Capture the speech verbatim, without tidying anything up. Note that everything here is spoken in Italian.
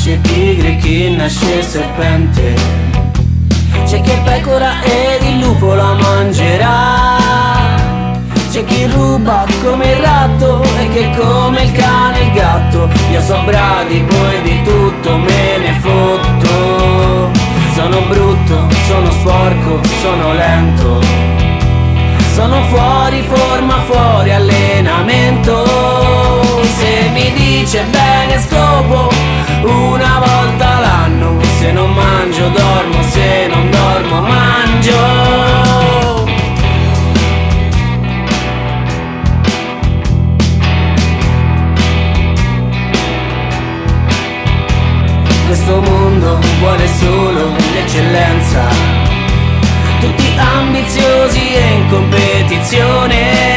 nasce tigre, chi nasce serpente. C'è chi è pecora ed il lupo la mangerà. C'è chi ruba come il ratto e che come il cane e il gatto. Io so bradipo e di tutto me ne fotto. Sono brutto, sono sporco, sono lento. Sono fuori forma, fuori allenamento. Se mi dice bene scopo una volta l'anno. Se non mangio dormo, se non dormo mangio. Questo mondo vuole solo l'eccellenza, tutti ambiziosi e in competizione.